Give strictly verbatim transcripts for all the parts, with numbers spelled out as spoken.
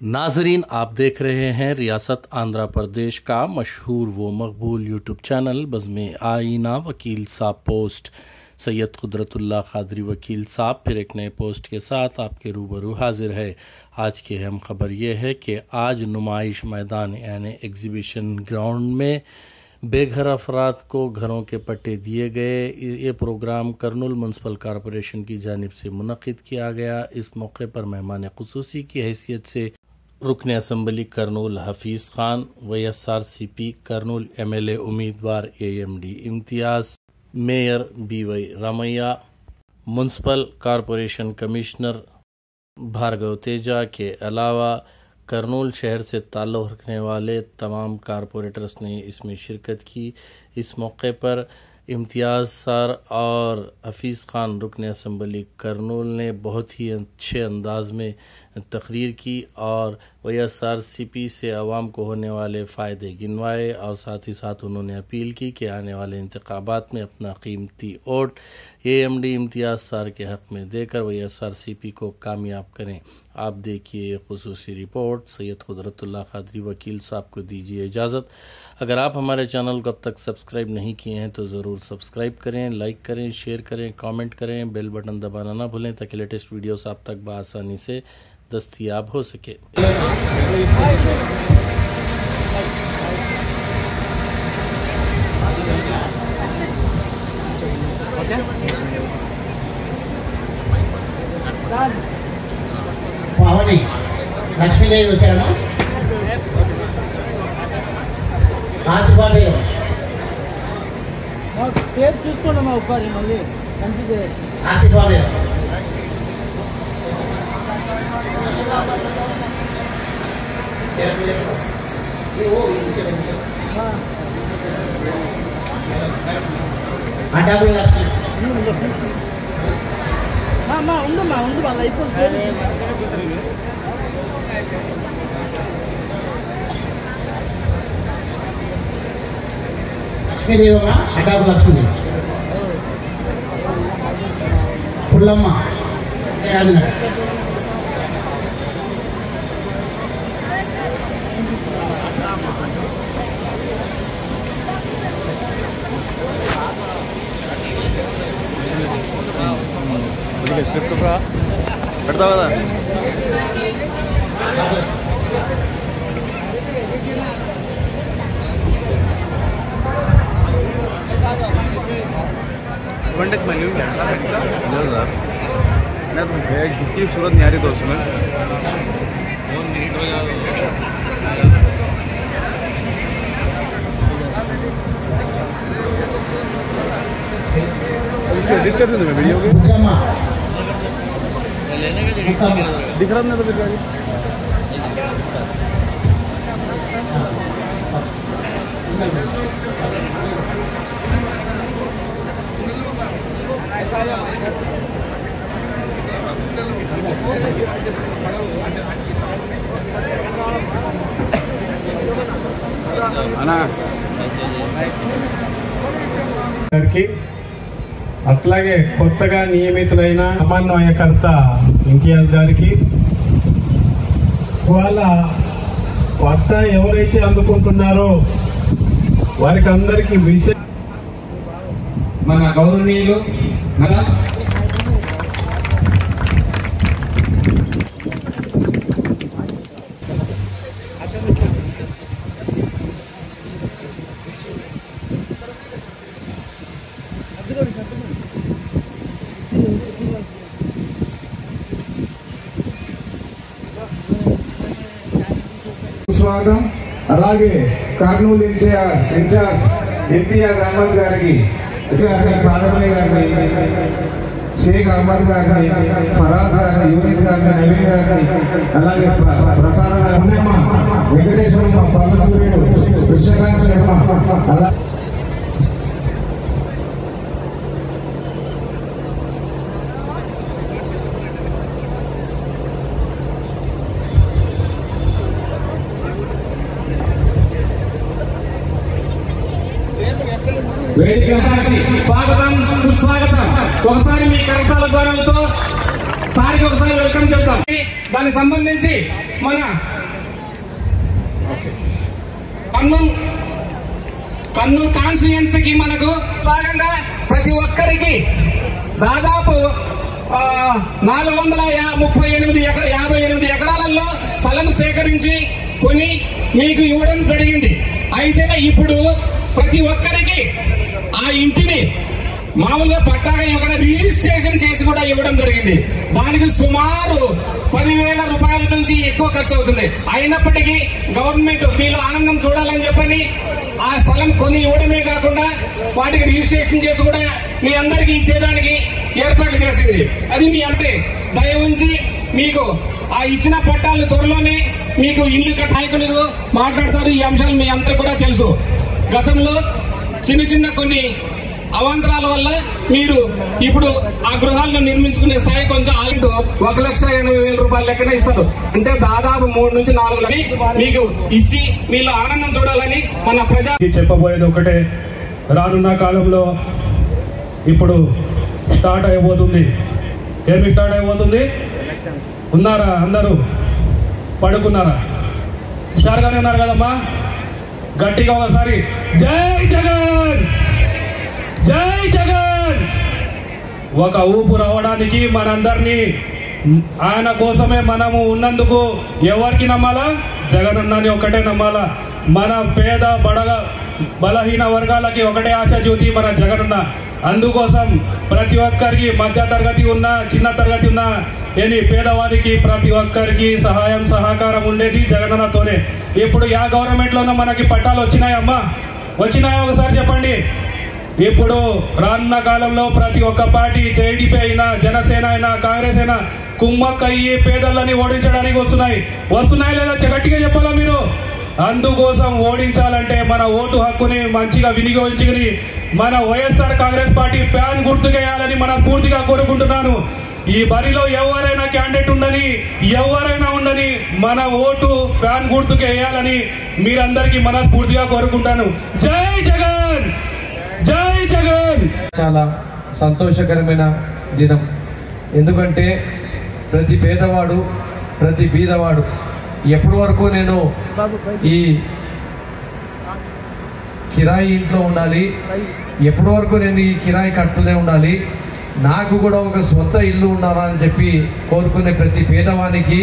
नाजरीन, आप देख रहे हैं रियासत आंध्र प्रदेश का मशहूर व मकबूल यूट्यूब चैनल बज़्म आईना वकील साहब पोस्ट। सैयद कुदरतुल्लाह क़ादरी वकील साहब फिर एक नए पोस्ट के साथ आपके रूबरू हाजिर है। आज की अहम खबर यह है कि आज नुमाइश मैदान यानी एग्ज़िबिशन ग्राउंड में बेघर अफराद को घरों के पट्टे दिए गए। ये प्रोग्राम कर्नूल म्यूनसिपल कॉरपोरेशन की जानिब से मुनक़िद किया गया। इस मौके पर मेहमान ख़ुसूसी की हैसियत से रुकन assembly Kurnool Hafeez Khan, Y S R C P Kurnool M L A उम्मीदवार A M D Imtiaz, mayor B Y Ramaiah, municipal corporation commissioner Bhargav Teja के अलावा कर्नूल शहर से ताल्लुक़ रखने वाले तमाम कारपोरेटर्स ने इसमें शिरकत की। इस मौके पर इम्तियाज़ सर और हफीज़ खान रुकन असम्बली कर्नूल ने बहुत ही अच्छे अंदाज में तकरीर की और Y S R C P से आवाम को होने वाले फ़ायदे गिनवाए और साथ ही साथ उन्होंने अपील की कि आने वाले इंतखाबात में अपना कीमती vote A M D Imtiaz sir के हक़ में देकर Y S R C P को कामयाब करें। आप देखिए ख़ुसूसी रिपोर्ट। सैयद कुदरतुल्लाह क़ादरी वकील साहब को दीजिए इजाज़त। अगर आप हमारे चैनल को अब तक सब्सक्राइब नहीं किए हैं तो ज़रूर सब्सक्राइब करें, लाइक करें, शेयर करें, कमेंट करें, बेल बटन दबाना ना भूलें ताकि लेटेस्ट वीडियोस आप तक बआसानी से दस्तयाब हो सके। పావని లక్ష్మీదేవి వచ్చారమ్మా, ఆశీర్వాద పేరు చూసుకోండమ్మా ఒకసారి మళ్ళీ కన్ఫ్యూజ్ ఆశీర్వాద అడ్డాబుల్ లక్ష్మి అమ్మా ఉండమ్మా ఉండు వాళ్ళ అయిపోతుంది. లక్ష్మీదేవమ్మ, అడ్డాబుల్ లక్ష్మీదేవి, పుల్లమ్మ యాదనగర్, స్క్రిప్ట్ పెడతావు కదా. एडवांटेज मैं नहीं सर, मैं तो किसकी सूरत नहीं आ रही तो उसमें एडिट कर दूँ मैं वीडियो की दिख रहा ना तो फिर అట్లాగే కొత్తగా నియమితులైన సమన్వయకర్త ఇంతియాజ్ గారికి, వాళ్ళ పట్టా ఎవరైతే అందుకుంటున్నారో వారికి అందరికీ విశేష మన గౌరవనీయులు స్వాగతం. అలాగే కర్నూలు ఇన్ఛార్జ్ ఇన్ఛార్జ్ ఇమ్తియాజ్ అహ్మద్ గారికి, పాదమణి గారిని, షేక్ అహ్మద్ గారిని, ఫరాజ్ గారిని, యూనిస్ గారిని, నవీన్ గారిని, అలాగే ప్రసాద వెంకటేశ్వర పరమసూర్యుడు, కృష్ణకాంత్ శర్మ, అలా వేదిక స్వాగతం సుస్వాగతం. ఒకసారి మీ కరతాల ధ్వనులతో వారికి ఒకసారి వెల్కమ్ చెప్తాం. దానికి సంబంధించి మన కర్నూలు కర్నూలు కాన్స్టిట్యుయెన్సీకి మనకు భాగంగా ప్రతి ఒక్కరికి దాదాపు నాలుగు వందల ముప్పై ఎనిమిది ఎకరా యాభై ఎనిమిది ఎకరాలలో స్థలం సేకరించి కొని మీకు ఇవ్వడం జరిగింది. అయితే ఇప్పుడు ప్రతి ఒక్కరికి ఆ ఇంటిని మామూలుగా పట్టాగా ఇవ్వకుండా రిజిస్ట్రేషన్ చేసి కూడా ఇవ్వడం జరిగింది. దానికి సుమారు పదివేల రూపాయల నుంచి ఎక్కువ ఖర్చు అవుతుంది. అయినప్పటికీ గవర్నమెంట్ వీళ్ళు ఆనందం చూడాలని చెప్పని ఆ స్థలం కొని ఇవ్వడమే కాకుండా వాటికి రిజిస్ట్రేషన్ చేసి కూడా మీ అందరికీ ఇచ్చేదానికి ఏర్పాట్లు చేసింది. అది మీ అంటే దయ ఉంచి మీకు ఆ ఇచ్చిన పట్టాలు త్వరలోనే మీకు ఇల్లు నాయకులు మాట్లాడతారు. ఈ అంశాలు మీ అందరూ కూడా తెలుసు. గతంలో చిన్న చిన్న కొన్ని అవాంతరాల వల్ల మీరు ఇప్పుడు ఆ గృహాలను నిర్మించుకునే స్థాయి కొంచెం ఆగింటూ ఒక లక్ష ఎనభై వేల రూపాయల లెక్కన ఇస్తారు. అంటే దాదాపు మూడు నుంచి నాలుగు లక్షలు మీకు ఇచ్చి మీలో ఆనందం చూడాలని మన ప్రజా చెప్పబోయేది ఒకటే. రానున్న కాలంలో ఇప్పుడు స్టార్ట్ అయిపోతుంది. ఏమి స్టార్ట్ అయిపోతుంది? ఉన్నారా? అందరూ పడుకున్నారా? హుషారుగానే ఉన్నారు కదమ్మా? గట్టిగా ఒకసారి జై జగన్, జై జగన్. ఒక ఊపు రావడానికి మనందరినీ ఆయన కోసమే మనము ఉన్నందుకు ఎవరికి నమ్మాలా? జగనన్నని ఒకటే నమ్మాలా. మన పేద బడగ బలహీన వర్గాలకి ఒకటే ఆశ జ్యోతి మన జగనన్న. అందుకోసం ప్రతి ఒక్కరికి మధ్య తరగతి ఉన్న చిన్న తరగతి ఉన్న ఎన్ని పేదవారికి ప్రతి ఒక్కరికి సహాయం సహకారం ఉండేది జగనన్నతోనే. ఇప్పుడు యా గవర్నమెంట్లోనూ మనకి పట్టాలు వచ్చినాయమ్మా? వచ్చినాయా? ఒకసారి చెప్పండి. ఇప్పుడు రానున్న కాలంలో ప్రతి ఒక్క పార్టీ టీడీపీ అయినా జనసేన అయినా కాంగ్రెస్ అయినా కుమ్మక్కయ్యి పేదలని ఓడించడానికి వస్తున్నాయి. వస్తున్నాయి లేదా గట్టిగా చెప్పాలా మీరు? అందుకోసం ఓడించాలంటే మన ఓటు హక్కుని మంచిగా వినియోగించుకుని మన వైఎస్ఆర్ కాంగ్రెస్ పార్టీ ఫ్యాన్ గుర్తుకేయాలని మన పూర్తిగా కోరుకుంటున్నాను. ఈ బరిలో ఎవరైనా క్యాండిడేట్ ఉండని ఎవరైనా ఉండని మన ఓటు ఫ్యాన్ గుర్తుకు వేయాలని మీరందరికీ మనస్ఫూర్తిగా కోరుకుంటాను. జై జగన్, జై జగన్. చాలా సంతోషకరమైన దినం. ఎందుకంటే ప్రతి పేదవాడు ప్రతి బీదవాడు ఎప్పటి వరకు నేను ఈ కిరాయి ఇంట్లో ఉండాలి, ఎప్పటి వరకు నేను ఈ కిరాయి కడుతూనే ఉండాలి, నాకు కూడా ఒక సొంత ఇల్లు ఉండాలా అని చెప్పి కోరుకునే ప్రతి పేదవానికి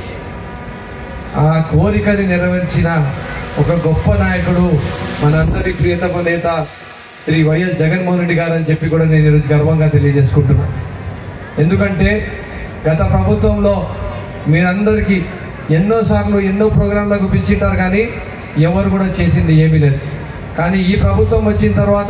ఆ కోరికని నెరవేర్చిన ఒక గొప్ప నాయకుడు మనందరి ప్రియతమ నేత శ్రీ వైఎస్ జగన్మోహన్ రెడ్డి గారు అని చెప్పి కూడా నేను ఈరోజు గర్వంగా తెలియజేసుకుంటున్నాను. ఎందుకంటే గత ప్రభుత్వంలో మీరందరికీ ఎన్నోసార్లు ఎన్నో ప్రోగ్రాంలకు పిలిచింటారు, కానీ ఎవరు కూడా చేసింది ఏమీ లేదు. కానీ ఈ ప్రభుత్వం వచ్చిన తర్వాత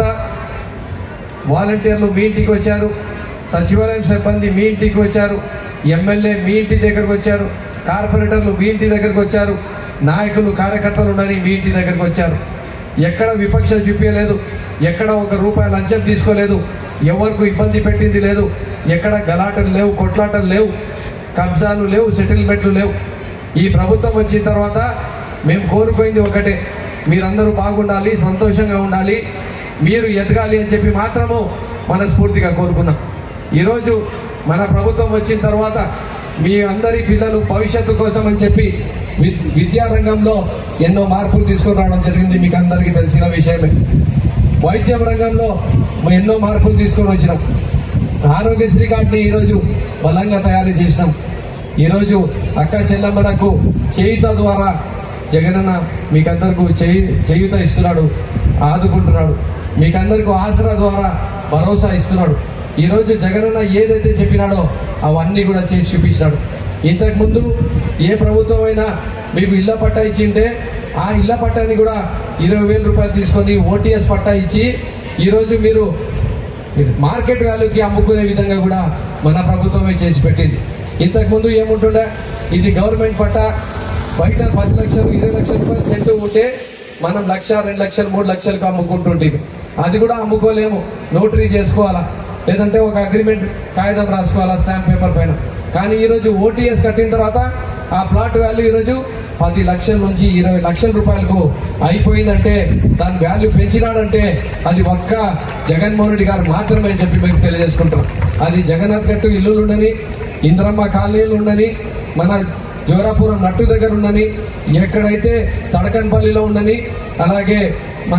వాలంటీర్లు మీ ఇంటికి వచ్చారు, సచివాలయం సిబ్బంది మీ ఇంటికి వచ్చారు, ఎమ్మెల్యే మీ ఇంటి దగ్గరకు వచ్చారు, కార్పొరేటర్లు మీ ఇంటి దగ్గరకు వచ్చారు, నాయకులు కార్యకర్తలు ఉండని మీ ఇంటి దగ్గరకు వచ్చారు. ఎక్కడ విపక్ష చూపించలేదు, ఎక్కడ ఒక రూపాయి లంచం తీసుకోలేదు, ఎవరికి ఇబ్బంది పెట్టింది లేదు, ఎక్కడ గలాటలు లేవు, కొట్లాటలు లేవు, కబ్జాలు లేవు, సెటిల్మెంట్లు లేవు. ఈ ప్రభుత్వం వచ్చిన తర్వాత మేము కోరుకోయింది ఒకటే, మీరందరూ బాగుండాలి, సంతోషంగా ఉండాలి, మీరు ఎదగాలి అని చెప్పి మాత్రము మనస్ఫూర్తిగా కోరుకున్నాం. ఈరోజు మన ప్రభుత్వం వచ్చిన తర్వాత మీ అందరి పిల్లలు భవిష్యత్తు కోసం అని చెప్పి విద్యారంగంలో ఎన్నో మార్పులు తీసుకొని రావడం జరిగింది. మీకు అందరికీ తెలిసిన విషయమే. వైద్యం రంగంలో ఎన్నో మార్పులు తీసుకొని వచ్చినాం. ఆరోగ్యశ్రీ కార్డుని ఈరోజు బలంగా తయారు చేసినాం. ఈరోజు అక్క చెల్లమ్మలకు చేయుత ద్వారా జగనన్న మీకందరికీ చేయి చేయుత ఇస్తున్నాడు, ఆదుకుంటున్నాడు. మీకందరికీ ఆసరా ద్వారా భరోసా ఇస్తున్నాడు. ఈరోజు జగనన్న ఏదైతే చెప్పినాడో అవన్నీ కూడా చేసి చూపించినాడు. ఇంతకుముందు ఏ ప్రభుత్వం అయినా మీకు ఇళ్ల పట్టా ఇచ్చింటే ఆ ఇళ్ల పట్టాని కూడా ఇరవై వేల రూపాయలు తీసుకొని ఓటీఎస్ పట్టా ఇచ్చి ఈరోజు మీరు మార్కెట్ వాల్యూకి అమ్ముకునే విధంగా కూడా మన ప్రభుత్వమే చేసి పెట్టింది. ఇంతకుముందు ఏముంటుండే, ఇది గవర్నమెంట్ పట్టా, బయట పది లక్షలు ఇరవై లక్షల రూపాయలు సెంటు ఉంటే మనం లక్ష రెండు లక్షలు మూడు లక్షలకు అమ్ముకుంటుంటే అది కూడా అమ్ముకోలేము, నోటరీ చేసుకోవాలా, లేదంటే ఒక అగ్రిమెంట్ కాగితం రాసుకోవాలా స్టాంప్ పేపర్ పైన. కానీ ఈరోజు ఓటీఎస్ కట్టిన తర్వాత ఆ ప్లాట్ వాల్యూ ఈరోజు పది లక్షల నుంచి ఇరవై లక్షల రూపాయలకు అయిపోయిందంటే దాని వాల్యూ పెంచినాడంటే అది ఒక్క జగన్మోహన్ రెడ్డి గారు మాత్రమే అని చెప్పి మీకు తెలియజేసుకుంటున్నాం. అది జగన్నాథ్ గట్టు ఇల్లులు ఉండని, ఇంద్రమ్మ కాలనీలు ఉండని, మన జోరాపురం నట్టు దగ్గర ఉండని, ఎక్కడైతే తడకన్పల్లిలో ఉండని, అలాగే మన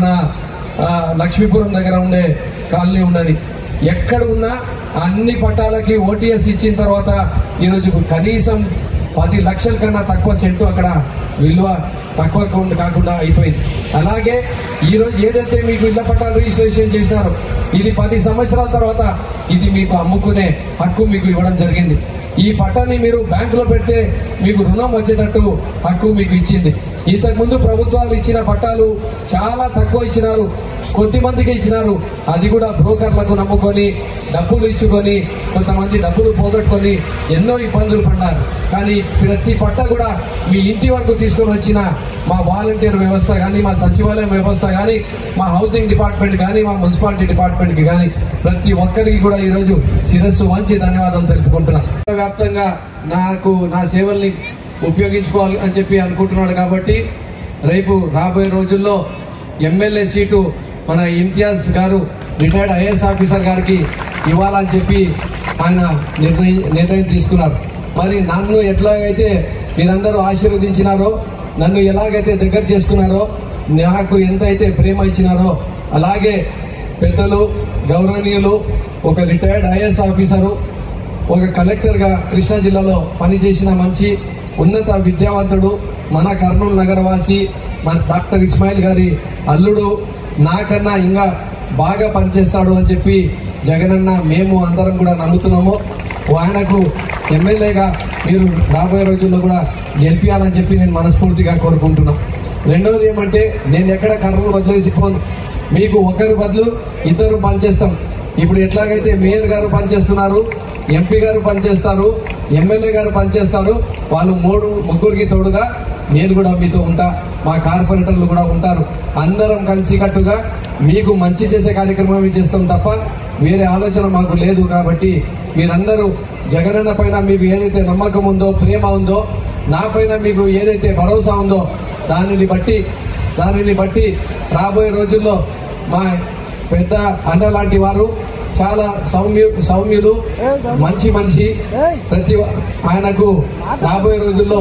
లక్ష్మీపురం దగ్గర ఉండే కాలనీ ఉండని, ఎక్కడ ఉన్నా అన్ని పట్టాలకి ఓటీఎస్ ఇచ్చిన తర్వాత ఈరోజు కనీసం పది లక్షల కన్నా తక్కువ సెంటు అక్కడ విలువ తక్కువ కాకుండా అయిపోయింది. అలాగే ఈరోజు ఏదైతే మీకు ఇళ్ల పట్టాలు రిజిస్ట్రేషన్ చేసినారో ఇది పది సంవత్సరాల తర్వాత ఇది మీకు అమ్ముకునే హక్కు మీకు ఇవ్వడం జరిగింది. ఈ పట్టాన్ని మీరు బ్యాంకులో పెడితే మీకు రుణం వచ్చేటట్టు హక్కు మీకు ఇచ్చింది. ఇంతకుముందు ప్రభుత్వాలు ఇచ్చిన పట్టాలు చాలా తక్కువ ఇచ్చినారు, కొద్ది మందికి ఇచ్చినారు. అది కూడా బ్రోకర్లకు నమ్ముకొని డబ్బులు ఇచ్చుకొని కొంతమంది డబ్బులు పోగొట్టుకొని ఎన్నో ఇబ్బందులు పడ్డారు. కానీ ప్రతి పట్ట కూడా మీ ఇంటి వరకు తీసుకొని వచ్చిన మా వాలంటీర్ వ్యవస్థ కానీ, మా సచివాలయం వ్యవస్థ కానీ, మా హౌసింగ్ డిపార్ట్మెంట్ కానీ, మా మున్సిపాలిటీ డిపార్ట్మెంట్కి కానీ ప్రతి ఒక్కరికి కూడా ఈరోజు శిరస్సు వంచి ధన్యవాదాలు తెలుపుకుంటున్నాను. వ్యాప్తంగా నాకు నా సేవల్ని ఉపయోగించుకోవాలి అని చెప్పి అనుకుంటున్నాడు. కాబట్టి రేపు రాబోయే రోజుల్లో ఎమ్మెల్యే సీటు మన ఇంతియాజ్ గారు రిటైర్డ్ ఐఏఎస్ ఆఫీసర్ గారికి ఇవ్వాలని చెప్పి ఆయన నిర్ణయం నిర్ణయం తీసుకున్నారు. మరి నన్ను ఎట్లాగైతే మీరందరూ ఆశీర్వదించినారో, నన్ను ఎలాగైతే దగ్గర చేసుకున్నారో, నాకు ఎంతైతే ప్రేమ ఇచ్చినారో అలాగే పెద్దలు గౌరవనీయులు ఒక రిటైర్డ్ ఐఏఎస్ ఆఫీసరు, ఒక కలెక్టర్గా కృష్ణా జిల్లాలో పనిచేసిన మంచి ఉన్నత విద్యావంతుడు, మన కర్నూలు నగరవాసి, మన డాక్టర్ ఇస్మాయిల్ గారి అల్లుడు, నాకన్నా ఇంకా బాగా పనిచేస్తాడు అని చెప్పి జగనన్న మేము అందరం కూడా నమ్ముతున్నాము. ఆయనకు ఎమ్మెల్యేగా మీరు రాబోయే రోజుల్లో కూడా గెలిపించాలని చెప్పి నేను మనస్ఫూర్తిగా కోరుకుంటున్నాను. రెండవది ఏమంటే, నేను ఎక్కడ కర్నూలు వదిలేసిపోను. మీకు ఒకరు బదులు ఇద్దరు పనిచేస్తాం. ఇప్పుడు ఎట్లాగైతే మేయర్ గారు పనిచేస్తున్నారు, ఎంపీ గారు పనిచేస్తారు, ఎమ్మెల్యే గారు పనిచేస్తారు, వాళ్ళు మూడు ముగ్గురికి తోడుగా నేను కూడా మీతో ఉంటా, మా కార్పొరేటర్లు కూడా ఉంటారు. అందరం కలిసికట్టుగా మీకు మంచి చేసే కార్యక్రమం చేస్తాం తప్ప వేరే ఆలోచన మాకు లేదు. కాబట్టి మీరందరూ జగనన్న పైన మీకు ఏదైతే నమ్మకం ఉందో, ప్రేమ ఉందో, నా పైన మీకు ఏదైతే భరోసా ఉందో దానిని బట్టి దానిని బట్టి రాబోయే రోజుల్లో మా పెద్ద అన్న లాంటి వారు, చాలా సౌమ్యు సౌమ్యులు మంచి మనిషి, ప్రతి ఆయనకు రాబోయే రోజుల్లో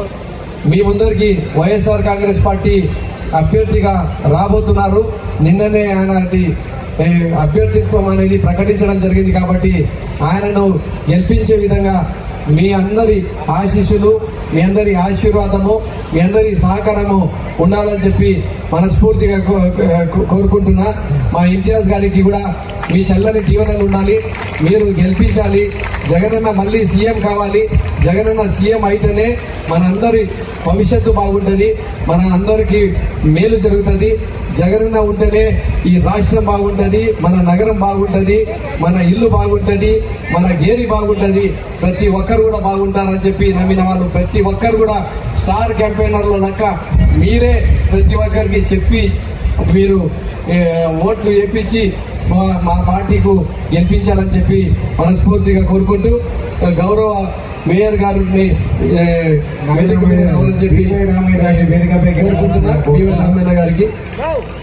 మీ ముందరికి వైఎస్ఆర్ కాంగ్రెస్ పార్టీ అభ్యర్థిగా రాబోతున్నారు. నిన్ననే ఆయన అభ్యర్థిత్వం అనేది ప్రకటించడం జరిగింది. కాబట్టి ఆయనను గెలిపించే విధంగా మీ అందరి ఆశీస్సులు, మీ అందరి ఆశీర్వాదము, మీ అందరి సహకారము ఉండాలని చెప్పి మనస్ఫూర్తిగా కోరుకుంటున్నా. మా ఇంతియాజ్ గారికి కూడా మీ చల్లని దీవెనలు ఉండాలి, మీరు గెలిపించాలి. జగనన్న మళ్ళీ సీఎం కావాలి. జగనన్న సీఎం అయితేనే మనందరి భవిష్యత్తు బాగుంటుంది, మన అందరికీ మేలు జరుగుతుంది. జగనన్న ఉంటేనే ఈ రాష్ట్రం బాగుంటుంది, మన నగరం బాగుంటుంది, మన ఇల్లు బాగుంటుంది, మన గేరి బాగుంటుంది, ప్రతి ఒక్కరు కూడా బాగుంటారని చెప్పి నమ్మిన వాళ్ళు ప్రతి ఒక్కరు కూడా స్టార్ క్యాంపెయినర్లో లెక్క మీరే ప్రతి ఒక్కరికి చెప్పి మీరు ఓట్లు వేయించి మా పార్టీకు గెలిపించాలని చెప్పి మనస్ఫూర్తిగా కోరుకుంటూ గౌరవ మేయర్ గారిని చెప్పి కోరుకుంటున్నా. రామయ్య గారికి